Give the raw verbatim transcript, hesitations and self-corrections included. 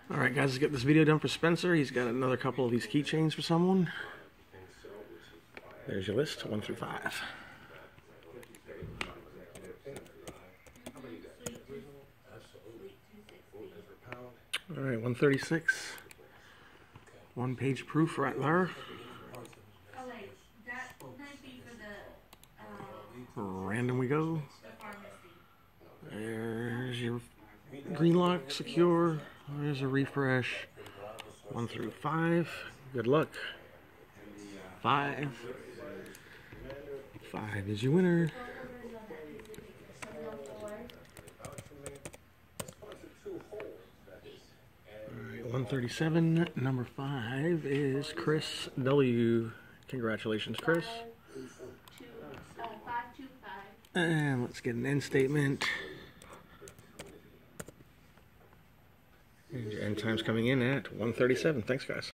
Alright guys, let's get this video done for Spencer. He's got another couple of these keychains for someone. There's your list, one through five. Alright, one thirty-six. One page proof right there. Random we go. There's your green lock, secure. There's a refresh. One through five. Good luck. Five. Five is your winner. Alright, one thirty-seven. Number five is Chris W. Congratulations, Chris. And let's get an end statement. And your end time's coming in at one thirty-seven. Thanks, guys.